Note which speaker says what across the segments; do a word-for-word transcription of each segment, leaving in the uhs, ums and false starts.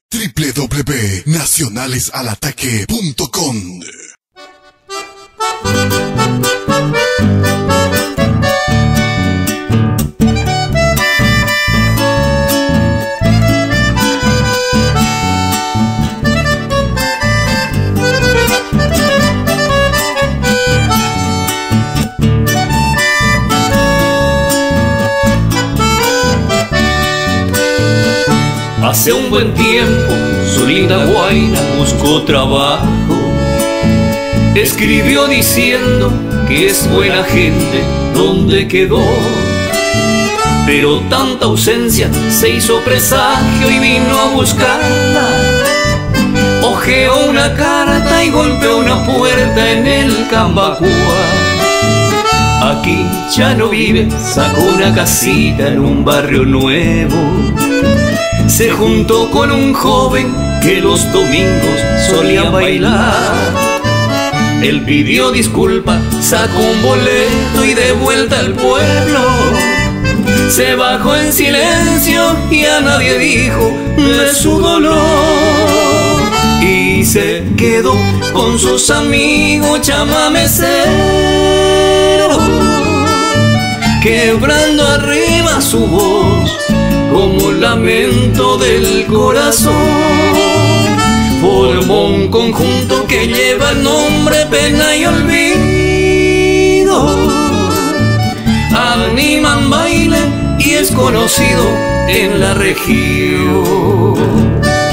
Speaker 1: w w w punto nacionales al ataque punto com.
Speaker 2: Hace un buen tiempo su linda Guaina buscó trabajo. Escribió diciendo que es buena gente donde quedó, pero tanta ausencia se hizo presagio y vino a buscarla. Ojeó una carta y golpeó una puerta en el Cambacúa. Aquí ya no vive, sacó una casita en un barrio nuevo. Se juntó con un joven que los domingos solía bailar. Él pidió disculpas, sacó un boleto y de vuelta al pueblo. Se bajó en silencio y a nadie dijo de su dolor. Y se quedó con sus amigos chamameceros, quebrando arriba su voz como lamento del corazón. Formó un conjunto que lleva el nombre Pena y Olvido. Animan baile y es conocido en la región.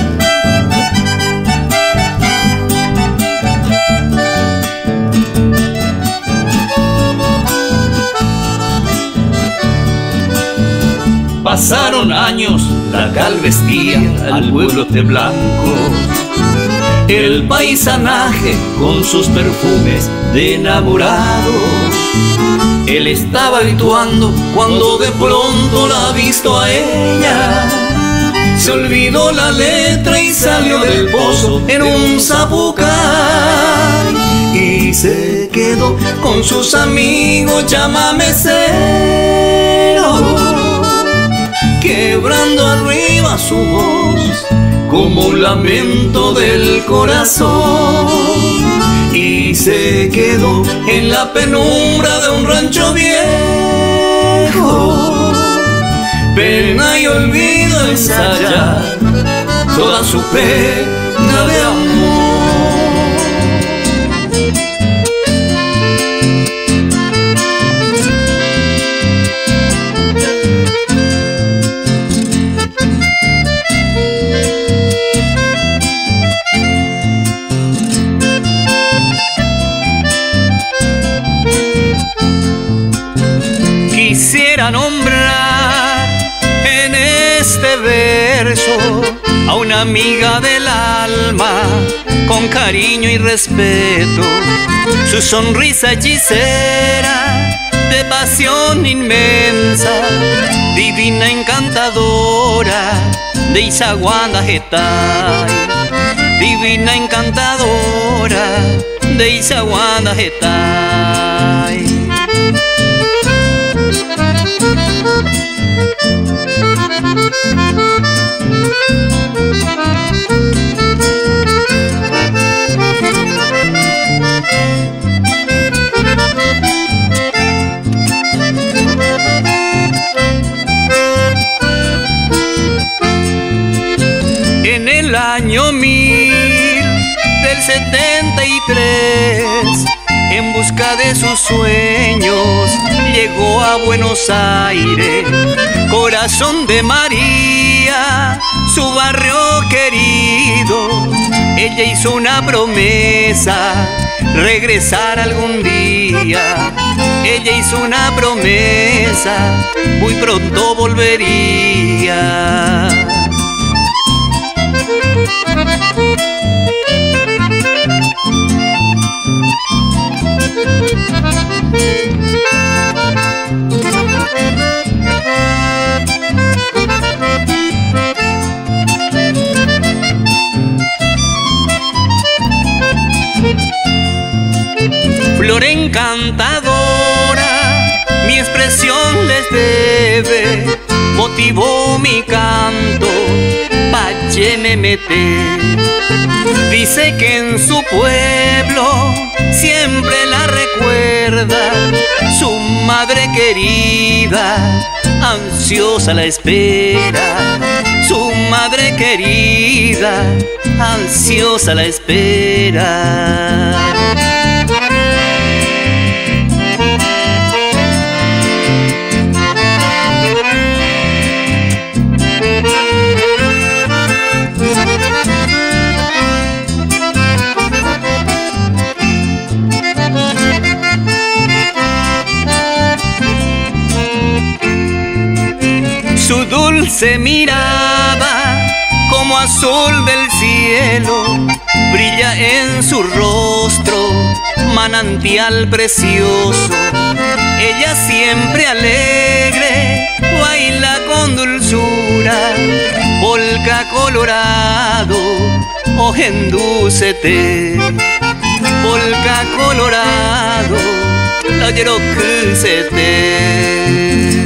Speaker 2: Pasaron años, la cal vestía al pueblo de blanco. El paisanaje con sus perfumes de enamorado. Él estaba actuando cuando de pronto la ha visto a ella. Se olvidó la letra y salió del pozo en un zapucay. Y se quedó con sus amigos chamameceros, quebrando arriba su voz como un lamento del corazón. Y se quedó en la penumbra de un rancho viejo. Pena y olvido ensayar toda su pena de amor. Quisiera nombrar en este verso a una amiga del alma con cariño y respeto. Su sonrisa hechicera de pasión inmensa, divina encantadora de Izaguanda Getay. Divina encantadora de Izaguanda Getay. En el año mil del setenta y tres, en busca de sus sueños, llegó a Buenos Aires. Corazón de María, su barrio querido. Ella hizo una promesa, regresar algún día. Ella hizo una promesa, muy pronto volvería. Flor encantadora, mi expresión les debe, motivó mi canto allí me mete. Dice que en su pueblo siempre la recuerda su madre querida, ansiosa la espera. Su madre querida, ansiosa la espera. Su dulce mirada, como azul del cielo, brilla en su rostro, manantial precioso. Ella siempre alegre, baila con dulzura, polka colorado, ohendúcete. Polka colorado, la quiero cúsete.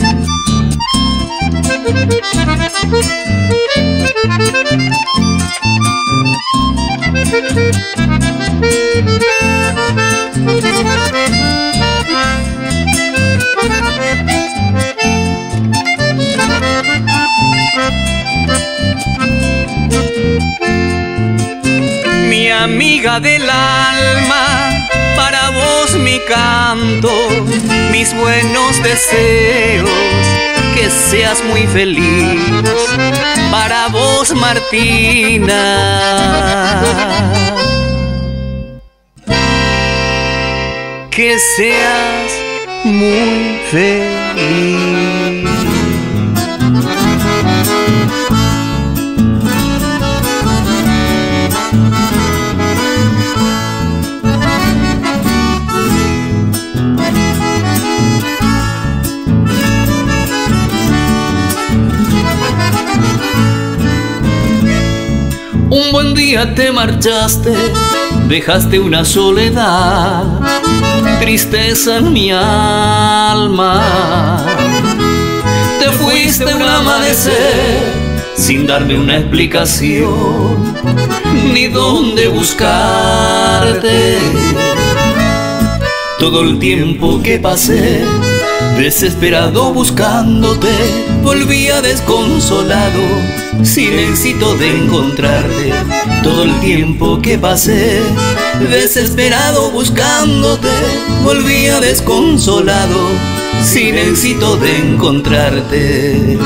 Speaker 2: Mi amiga del alma, para vos mi canto, mis buenos deseos, que seas muy feliz. Para vos, Martina, que seas muy feliz. Un buen día te marchaste, dejaste una soledad, tristeza en mi alma. Te fuiste un amanecer sin darme una explicación, ni dónde buscarte. Todo el tiempo que pasé desesperado buscándote, volvía desconsolado, sin éxito de encontrarte. Todo el tiempo que pasé desesperado buscándote, volvía desconsolado, sin éxito de encontrarte.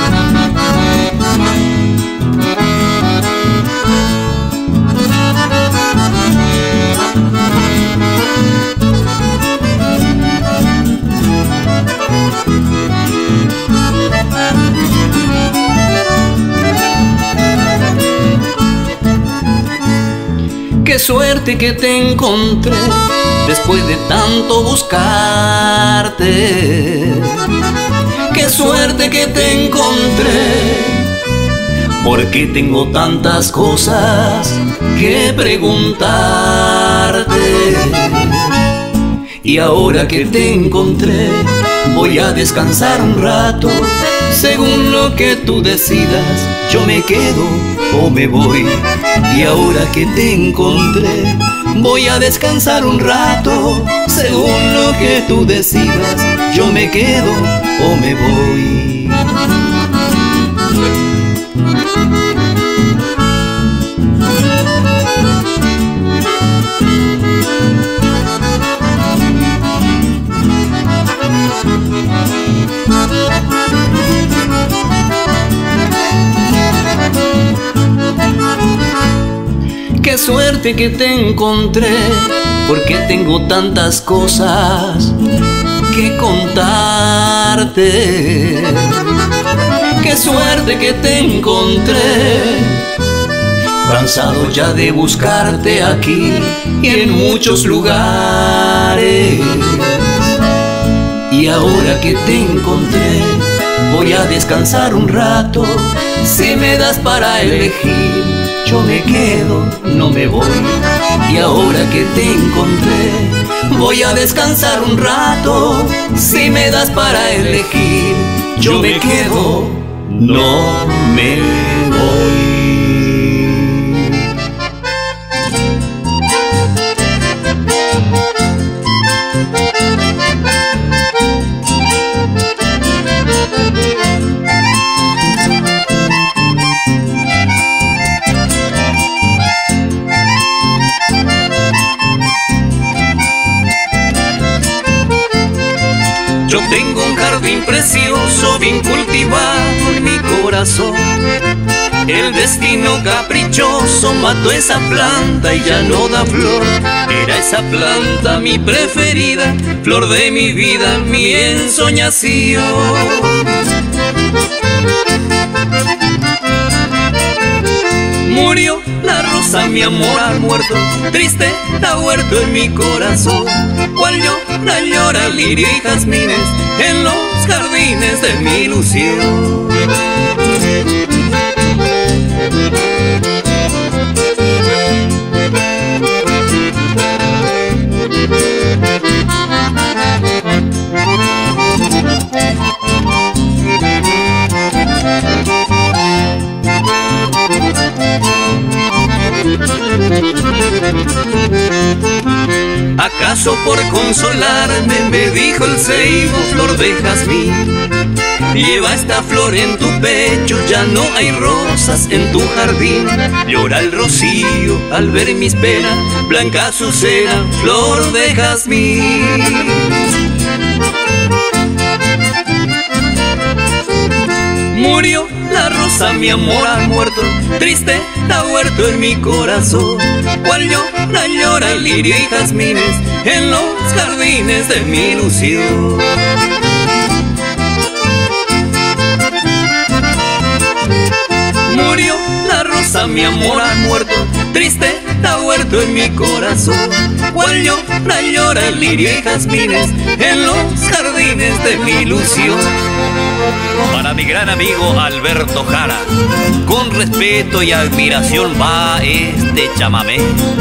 Speaker 2: Qué suerte que te encontré después de tanto buscarte. Qué suerte que te encontré, porque tengo tantas cosas que preguntarte. Y ahora que te encontré, voy a descansar un rato. Según lo que tú decidas, yo me quedo o me voy. Y ahora que te encontré, voy a descansar un rato. Según lo que tú decidas, yo me quedo o me voy. Qué suerte que te encontré, porque tengo tantas cosas que contarte. Qué suerte que te encontré, cansado ya de buscarte aquí y en muchos lugares. Y ahora que te encontré, voy a descansar un rato. Si me das para elegir, yo me quedo, no me voy. Y ahora que te encontré, voy a descansar un rato. Si me das para elegir, yo me quedo, no me voy. precioso bien cultivado en mi corazón. El destino caprichoso mató esa planta y ya no da flor. Era esa planta mi preferida, flor de mi vida, mi ensoñación. Murió la rosa, mi amor ha muerto, triste ha huerto en mi corazón. Cual llora, llora lirio y jazmines en los jardines de mi ilusión. ¿Acaso por consolarme me dijo el ceibo, flor de jazmín? Lleva esta flor en tu pecho, ya no hay rosas en tu jardín. Llora el rocío al ver mis penas, blanca azucena, flor de jazmín. Murió la rosa, mi amor ha muerto, triste ha huerto en mi corazón. Cual llora, llora lirio y jazmines en los jardines de mi ilusión. Murió la rosa, mi amor ha muerto, triste ha huerto en mi corazón. Cual llora, llora lirio y jazmines en los jardines de mi ilusión. Para mi gran amigo Alberto Jara, con respeto y admiración va este chamamé.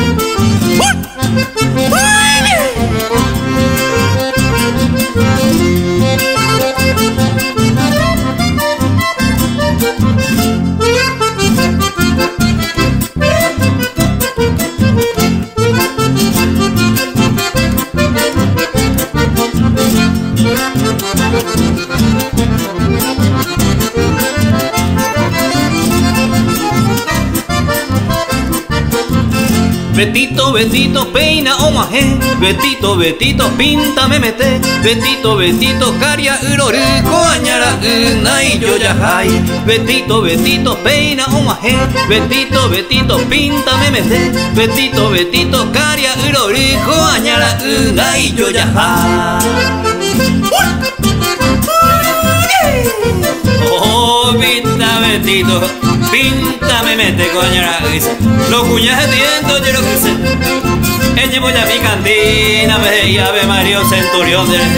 Speaker 2: Betito, Betito, peina o majé, Betito, Betito, píntame mete, Betito, Betito, caria urori, coañara una y yo ya hay. Betito, Betito, peina o majé, Betito, Betito, píntame mete, Betito, Betito, caria urori, coañara una y yo ya hay. Oh, pinta Betito, píntame mete, coñara. Los cuñajes vientos yo lo que sé. Ella voy a mi cantina, me y Ave María Centurión de...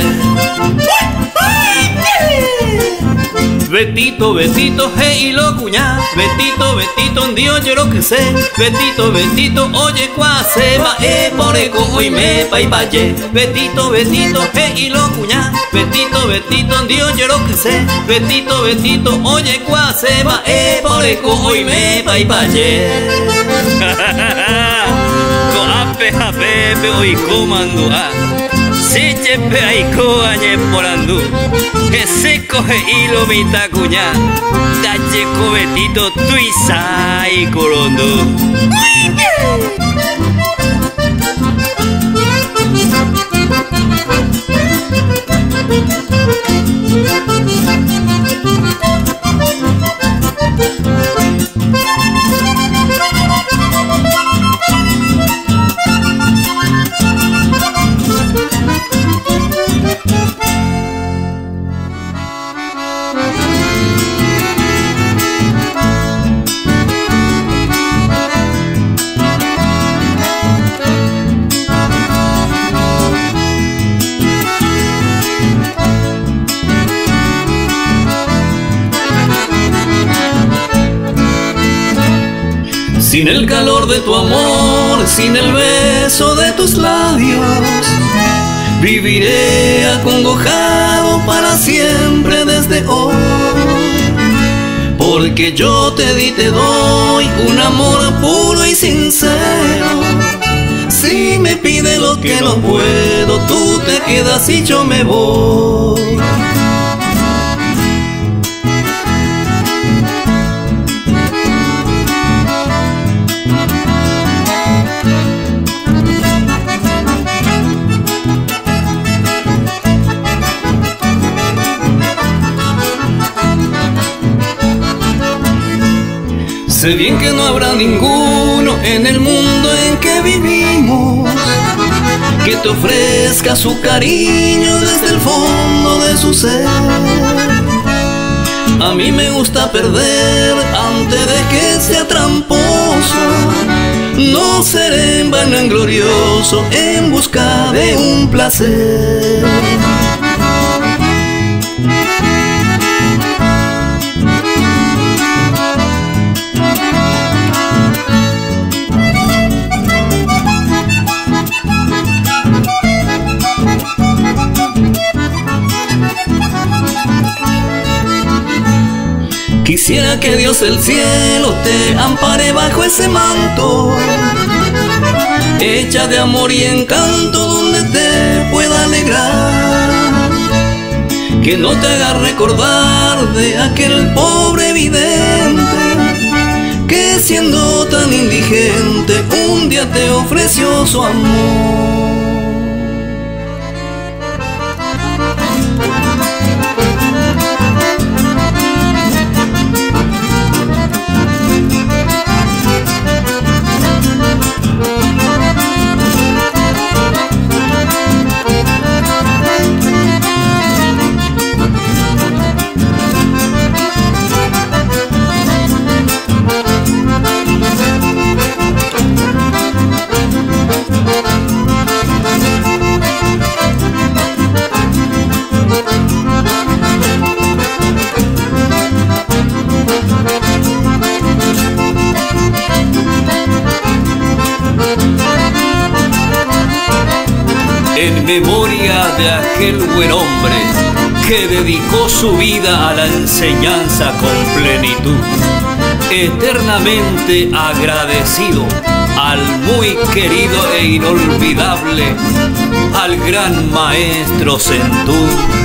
Speaker 2: Betito, Betito, hey, y lo cuñá. Betito, Betito, un Dios yo lo que sé. Betito, Betito, oye, cuá se va, eh, por eco, hoy me pa' y valle. Betito, Betito, hey, y lo cuñá. Betito, Betito, un Dios yo lo que sé. Betito, Betito, oye, cuá se va, eh, por eco, hoy me pa' y valle. Ko ape hapepe, hoy comando a. Si chepe ahí coañe por andú, que se coge hilo mitad cuñá, tache cobetito tuisa y corondo. Sin el calor de tu amor, sin el beso de tus labios, viviré acongojado para siempre desde hoy. Porque yo te di, te doy un amor puro y sincero. Si me pide lo que no puedo, tú te quedas y yo me voy. Sé bien que no habrá ninguno en el mundo en que vivimos que te ofrezca su cariño desde el fondo de su ser. A mí me gusta perder antes de que sea tramposo. No seré vanaglorioso en busca de un placer. Quisiera que Dios del cielo te ampare bajo ese manto, hecha de amor y encanto, donde te pueda alegrar. Que no te haga recordar de aquel pobre vidente que siendo tan indigente un día te ofreció su amor. En memoria de aquel buen hombre que dedicó su vida a la enseñanza con plenitud, eternamente agradecido al muy querido e inolvidable, al gran maestro Centú.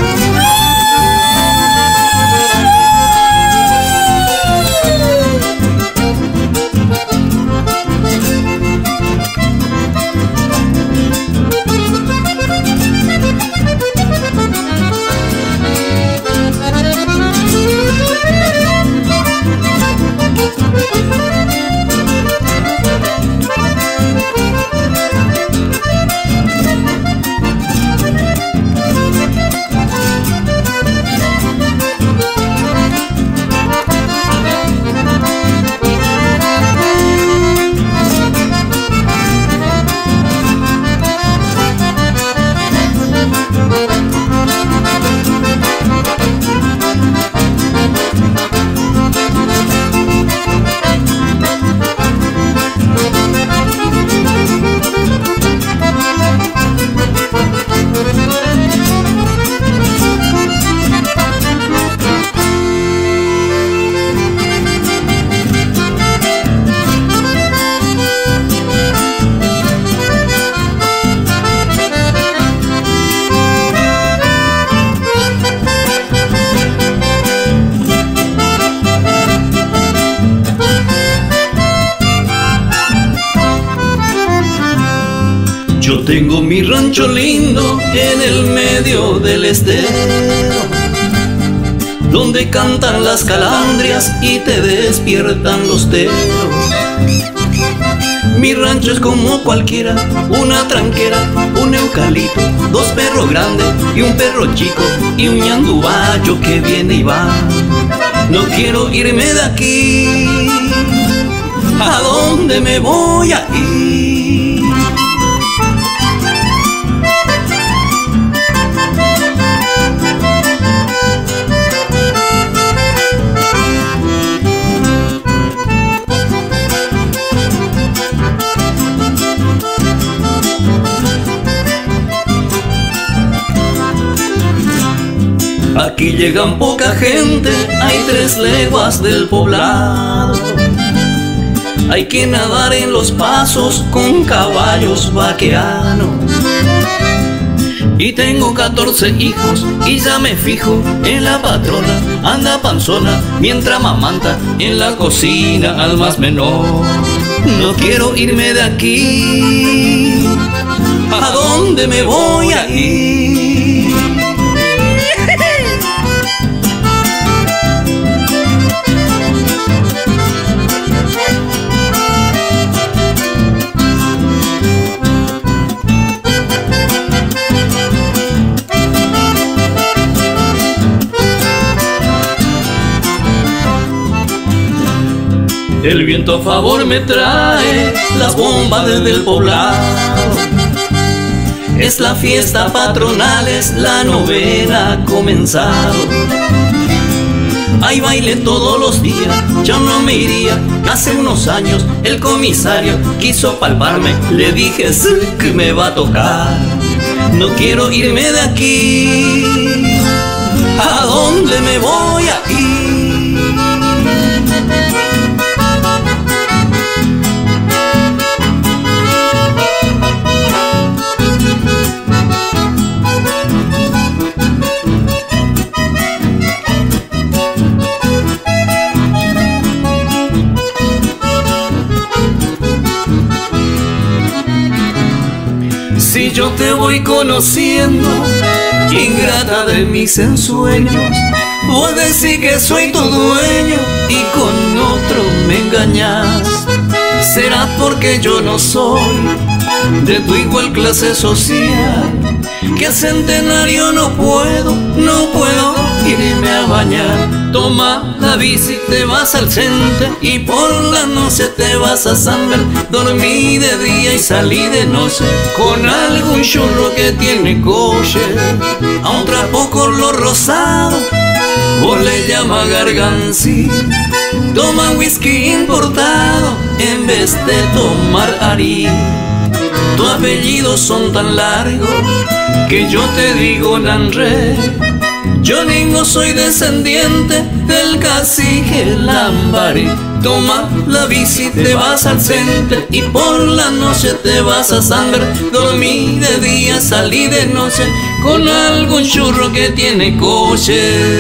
Speaker 2: Yo tengo mi rancho lindo en el medio del estero, donde cantan las calandrias y te despiertan los teros. Mi rancho es como cualquiera, una tranquera, un eucalipto, dos perros grandes y un perro chico y un ñandubayo que viene y va. No quiero irme de aquí, ¿a dónde me voy a ir? Aquí llegan poca gente, hay tres leguas del poblado. Hay que nadar en los pasos con caballos vaqueanos. Y tengo catorce hijos y ya me fijo en la patrona. Anda panzona mientras mamanta en la cocina al más menor. No quiero irme de aquí, ¿a dónde me voy a ir? El viento a favor me trae las bombas desde el poblado. Es la fiesta patronal, es la novena ha comenzado. Hay baile todos los días, yo no me iría. Hace unos años el comisario quiso palparme, le dije sí que me va a tocar. No quiero irme de aquí, ¿a dónde me voy a ir? Si yo te voy conociendo, ingrata de mis ensueños, vos decís que soy tu dueño y con otro me engañas. Será porque yo no soy de tu igual clase social, que a centenario no puedo, no puedo irme a bañar. Toma la bici, te vas al centro y por la noche te vas a Samber. Dormí de día y salí de noche con algún churro que tiene coche. A un trapo color rosado, vos le llamas gargancí. Toma whisky importado en vez de tomar Ari. Tu apellido son tan largos que yo te digo Nanre. Yo ningo soy descendiente del cacique Lambari. Toma la bici, te vas al centro y por la noche te vas a Samber. Dormí de día, salí de noche con algún churro que tiene coche.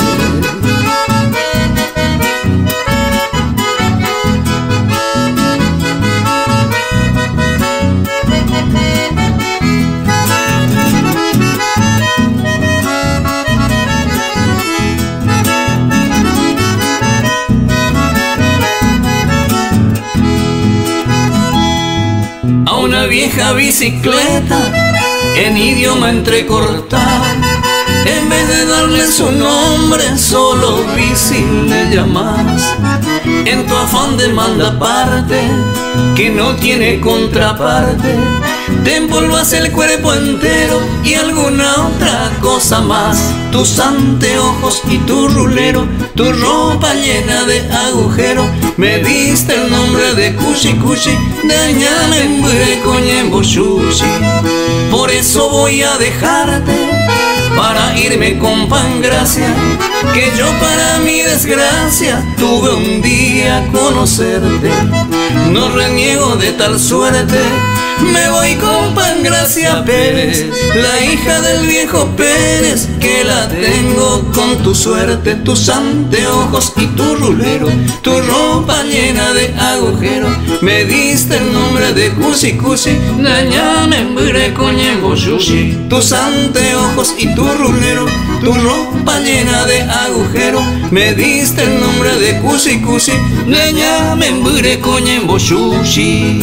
Speaker 2: Una vieja bicicleta en idioma entrecortado, en vez de darle su nombre solo bici le llamas. En tu afán de mandaparte que no tiene contraparte, te empolvas el cuerpo entero y alguna otra cosa más. Tus anteojos y tu rulero, tu ropa llena de agujeros. Me diste el nombre de Cushi Cushi, dañame coñembo sushi. Por eso voy a dejarte para irme con Pangracia, que yo para mi desgracia tuve un día a conocerte. No reniego de tal suerte, me voy con Pangracia Pérez, la hija del viejo Pérez, que la tengo con tu suerte. Tus anteojos y tu rulero, tu ropa llena de agujeros. Me diste el nombre de Cusi Cusi, dañame mbre coñembo sushi. Tus anteojos y tu rulero, tu ropa llena de agujeros. Me diste el nombre de Cusi Cusi, dañame mbre coñembo sushi.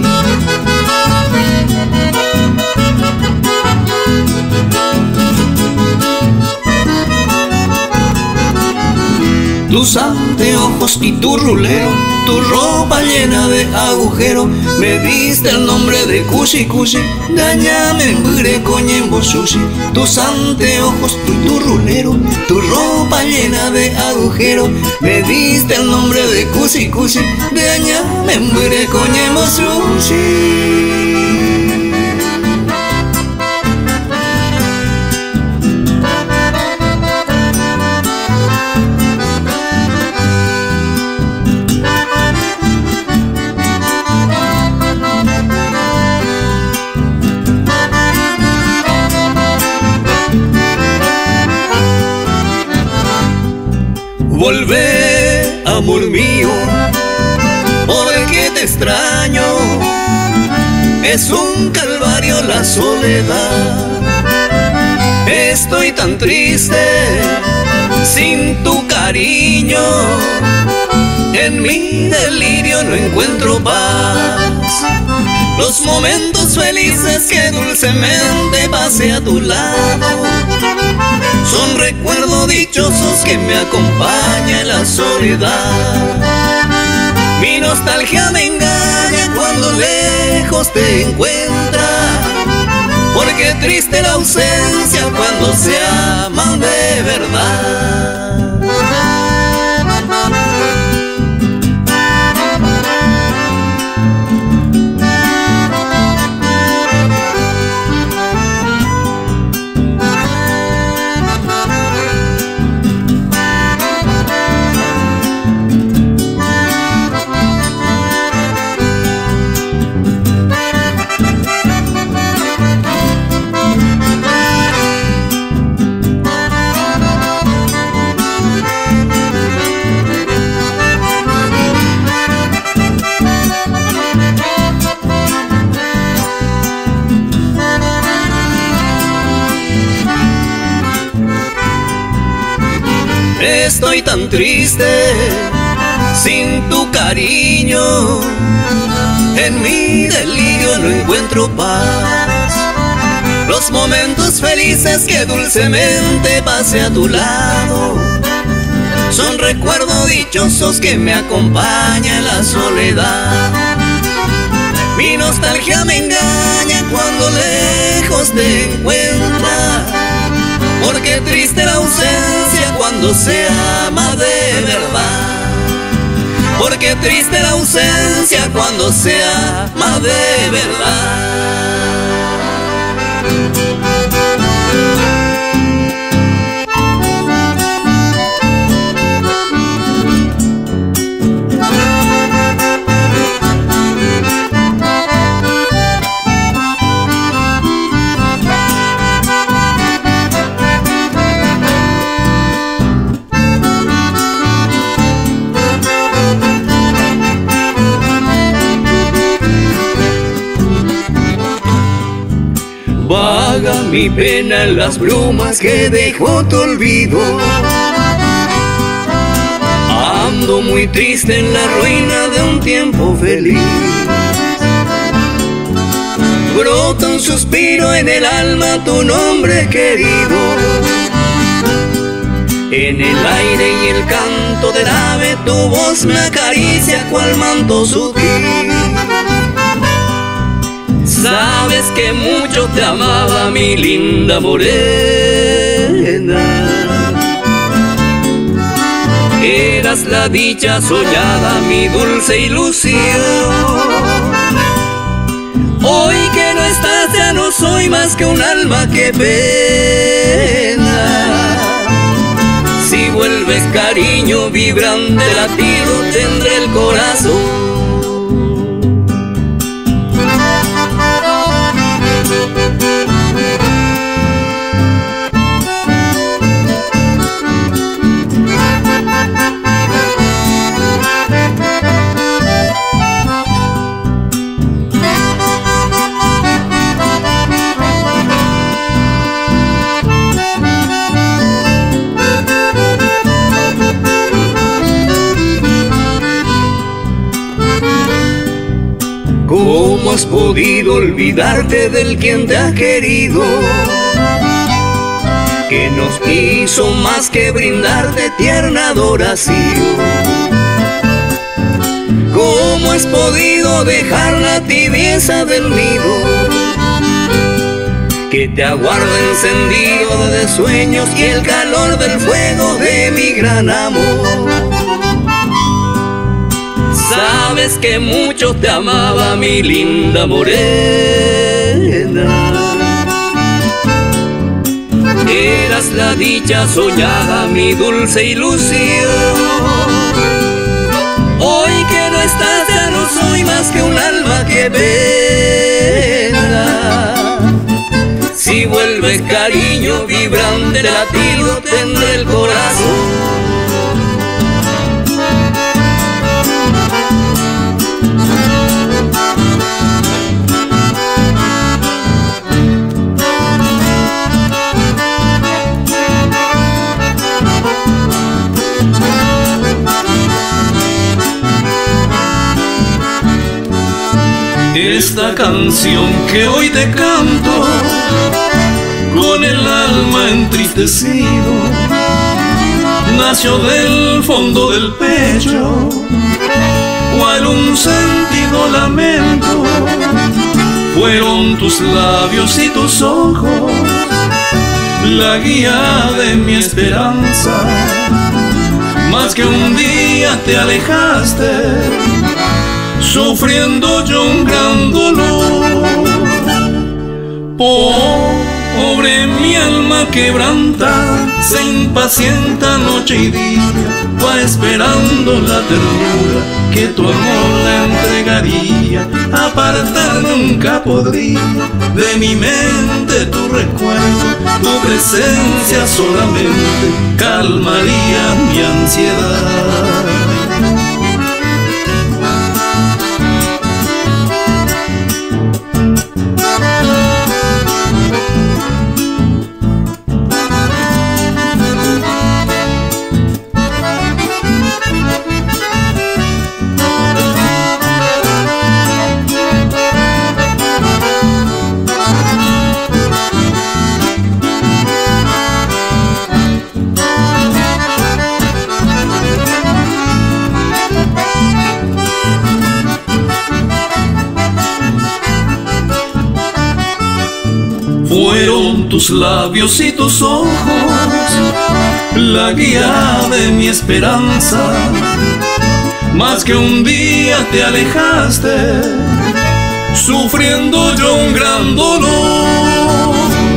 Speaker 2: Tus anteojos y tu rulero, tu ropa llena de agujeros. Me diste el nombre de Cushi Cushi, dañame mbre coñembo sushi. Tus anteojos y tu rulero, tu ropa llena de agujeros. Me diste el nombre de Cushi Cushi, dañame mbre coñembo sushi. Volvé, amor mío, porque te extraño. Es un calvario la soledad. Estoy tan triste sin tu cariño. En mi delirio no encuentro paz. Los momentos felices que dulcemente pasé a tu lado son recuerdos dichosos que me acompañan en la soledad. Mi nostalgia me engaña cuando lejos te encuentra, porque triste la ausencia cuando se aman de verdad. Estoy tan triste sin tu cariño, en mi delirio no encuentro paz. Los momentos felices que dulcemente pasé a tu lado son recuerdos dichosos que me acompañan en la soledad. Mi nostalgia me engaña cuando lejos te encuentra, porque triste la ausencia cuando se ama de verdad. Porque triste la ausencia cuando se ama de verdad. Vaga mi pena en las brumas que dejó tu olvido. Ando muy triste en la ruina de un tiempo feliz. Brota un suspiro en el alma tu nombre querido. En el aire y el canto del ave tu voz me acaricia cual manto sutil. Sabes que mucho te amaba mi linda morena. Eras la dicha soñada, mi dulce ilusión. Hoy que no estás ya no soy más que un alma que pena. Si vuelves cariño vibrante latido tendré el corazón. ¿Cómo has podido olvidarte del quien te ha querido? Que nos hizo más que brindarte tierna adoración. ¿Cómo has podido dejar la tibieza del nido? Que te aguarda encendido de sueños y el calor del fuego de mi gran amor. Sabes que mucho te amaba mi linda morena. Eras la dicha soñada, mi dulce ilusión. Hoy que no estás ya no soy más que un alma que pena. Si vuelves cariño vibrante latido tendré el corazón. Esta canción que hoy te canto, con el alma entristecido, nació del fondo del pecho, cual un sentido lamento. Fueron tus labios y tus ojos la guía de mi esperanza. Más que un día te alejaste, sufriendo yo un gran dolor. Pobre mi alma quebrantada, se impacienta noche y día, va esperando la ternura que tu amor le entregaría. Apartar nunca podría de mi mente tu recuerdo, tu presencia solamente calmaría mi ansiedad. Fueron tus labios y tus ojos la guía de mi esperanza. Más que un día te alejaste, sufriendo yo un gran dolor.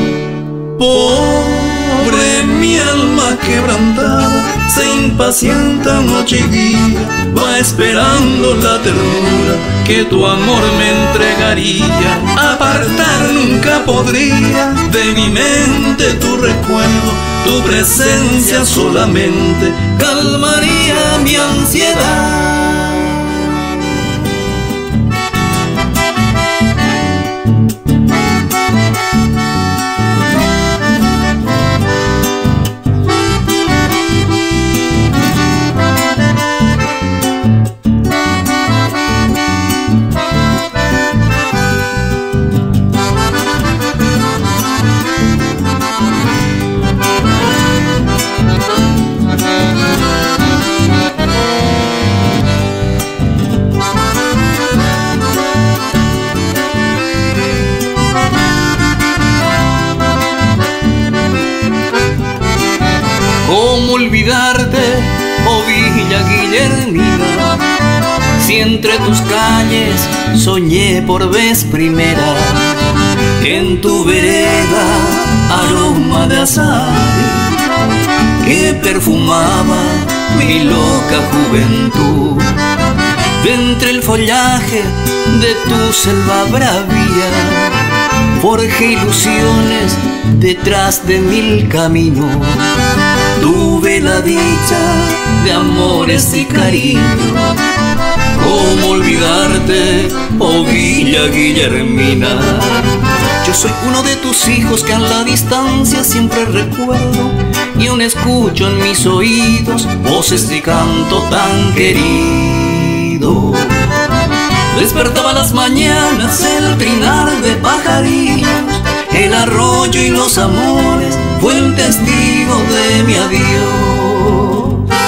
Speaker 2: Pobre mi alma quebrantada, se impacienta noche y día, va esperando la ternura que tu amor me entregaría. Apartar nunca podría de mi mente tu recuerdo, tu presencia solamente calmaría mi ansiedad. ¿Cómo olvidarte, oh Villa Guillermina, si entre tus calles soñé por vez primera? En tu vereda aroma de azahar que perfumaba mi loca juventud. De entre el follaje de tu selva bravía forjé ilusiones detrás de mil caminos. Tuve la dicha de amores y cariño. ¿Cómo olvidarte, oh Villa Guillermina? Yo soy uno de tus hijos que a la distancia siempre recuerdo, y aún escucho en mis oídos voces y canto tan querido. Despertaba las mañanas el trinar de pajarillos, el arroyo y los amores fue el testigo de mi adiós.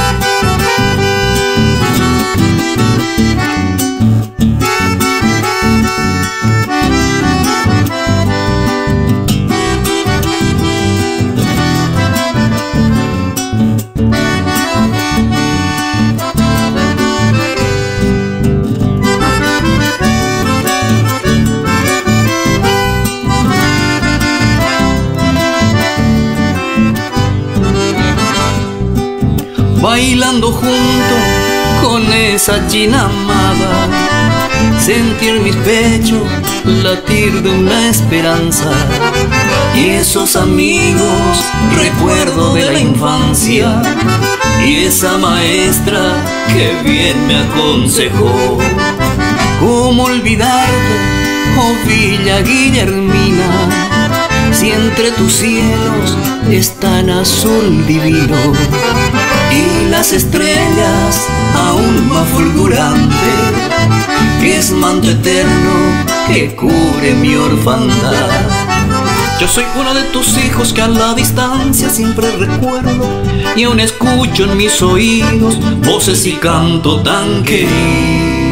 Speaker 2: Bailando junto con esa china amada, sentí en mis pechos latir de una esperanza. Y esos amigos, recuerdo de la infancia, y esa maestra que bien me aconsejó. ¿Cómo olvidarte, oh Villa Guillermina, si entre tus cielos es tan azul divino y las estrellas aún más fulgurante, que es manto eterno que cubre mi orfandad? Yo soy uno de tus hijos que a la distancia siempre recuerdo, y aún escucho en mis oídos voces y canto tan querido.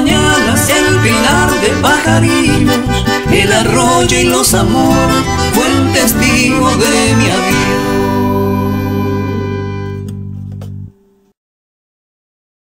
Speaker 2: mañanas el pinar de pajarillos, el arroyo y los amores, fue el testigo de mi adiós.